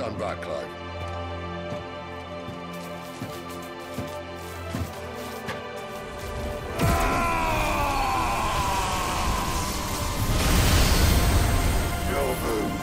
Stand back, Clive. Your move.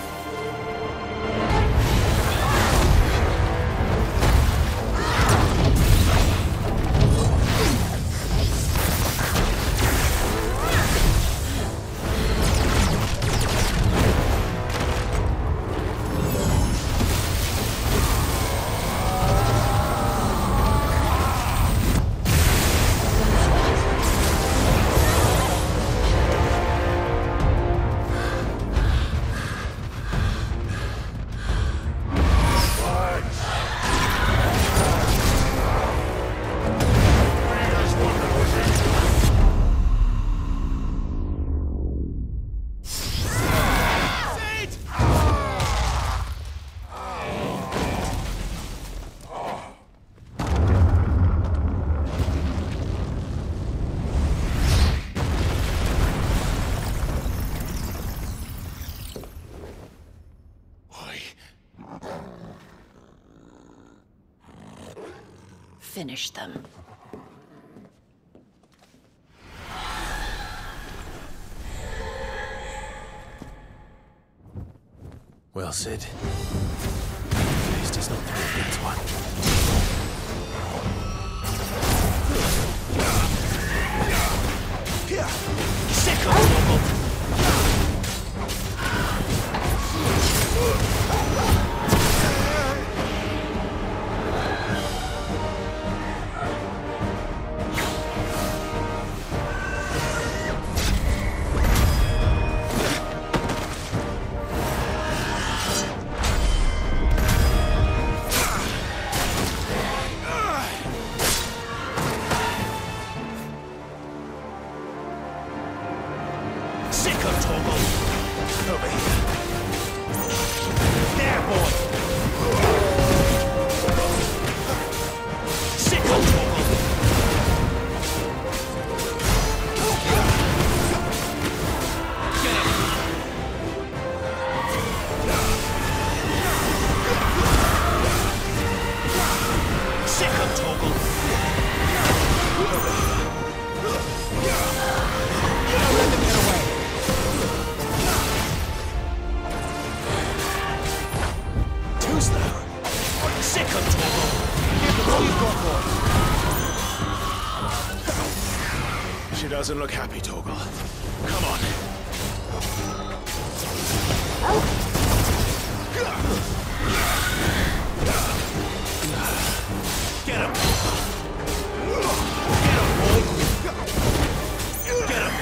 Finish them. Well, Sid. At least he's not three against one. She doesn't look happy, Torgal. Come on. Get him! Get him, boy! Get him!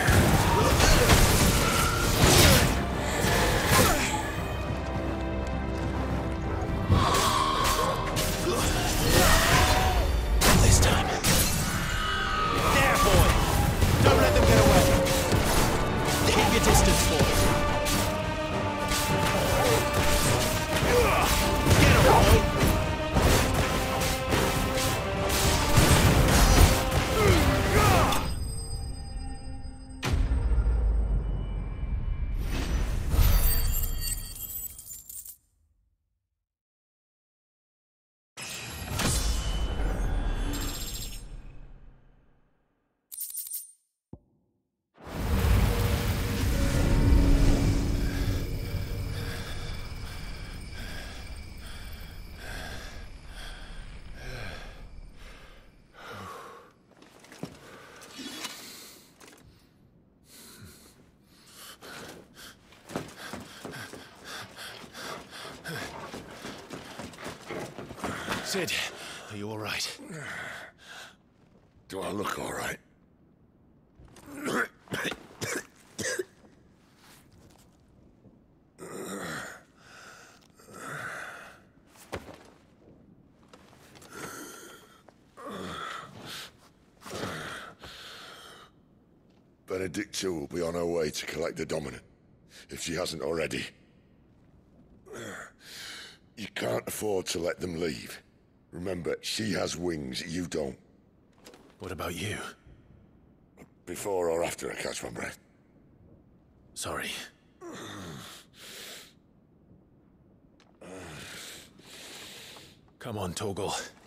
This time. There, boy! Don't let them get away! Keep your distance, boy! Get him, boy! Sid, are you all right? Do I look all right? Benedicta will be on her way to collect the Dominant, if she hasn't already. You can't afford to let them leave. Remember, she has wings, you don't. What about you? Before or after I catch my breath? Sorry. Come on, Torgal.